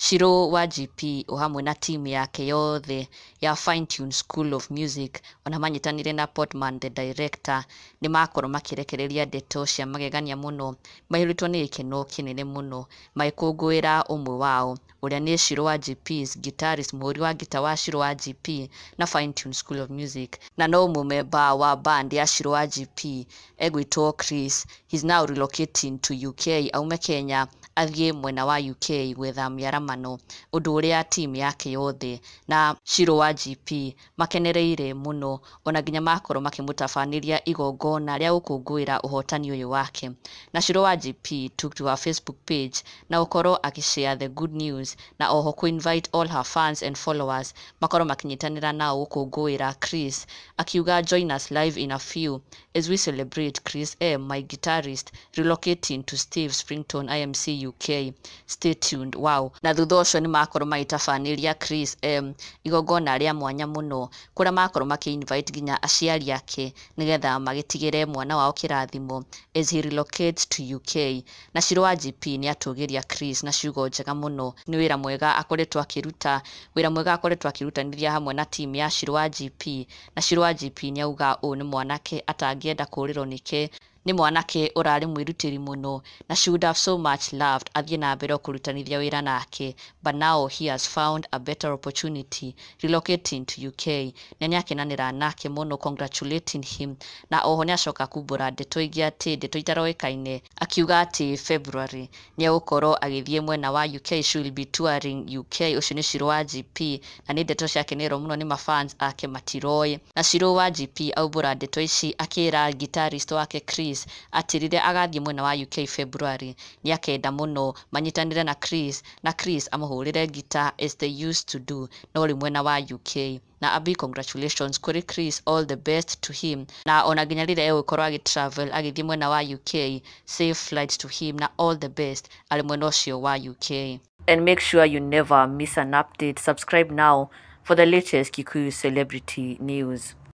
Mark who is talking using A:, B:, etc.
A: Shiru wa GP o hamwe na timu yake yothe ya Fine Tune School of Music ona manyitanire na Portman the director ni makorwo makirekereria ndeto cia magegania muno mahiritwo ni ikeno kinene muno Magegania umwe wao uria ni Shiru wa GP's guitarist muhuri wa gita wa Shiru wa GP na Fine Tune School of Music na no mumemba wa band ya Shiru wa GP egwitwo Chris. He's now relocating to UK aume Kenya athie mwena wa UK gwetha miaramano undu uria timu yake yothe na Shiru wa GP makenereire muno ona ginya makorwo makimutafaniria igongona ria gukungũĩra uhotani uyu wake na Shiru wa GP took to her Facebook page na ukorwo akishare the good news na oho ku invite all her fans and followers makorwo makinyitanira nao gukungũĩra Chris akiuga join us live in a few as we celebrate Chris my guitarist relocating to Steve Springton IMC UK. Stay tuned. Wow. Na thutha ucio ni makorwo magitafaniria Chris igongona ria mwanya muno kuria makorwo maki-invite ginya aciari ake nigetha magitigire mwana wao kirathimo as he relocates to UK. Na Shiru wa GP ni atugiria Chris na ciugo njega muno ni wira mwega akoretwo akirutanithia hamwe na timu ya Shiru wa GP na Shiru wa GP ni auga ni mwanake atangienda kurirwo nike ni mwanake urari mwirutiri muno na she would have so much loved athie na mbere kurutanithia wira nake, but now he has found a better opportunity relocating to UK. Nani akenanira nake muno, congratulating him. Na oho ni acoka kumbura ndeto ingi ati ndeto itaroikaine akiuga ati February ni gukorwo agithie mwena wa UK. She will be touring UK. Ucio ni Shiru wa GP na ni ndeto ciake nero muno ni mafans ake matiroi. Na Shiru wa GP aumbura ndeto ici akira guitarist wake Chris atirire agathie mwena wa UK February ni akenda muno manyitanire na Chris amuhurire guitar as they used to do no ri mwena wa UK. Na a big congratulations kuri Chris, all the best to him. Na ona ginya rire egukorwo travel agithie mwena wa UK, safe flights to him na all the best ali mwena ucio wa UK. And make sure you never miss an update. Subscribe now for the latest Kikuyu celebrity news.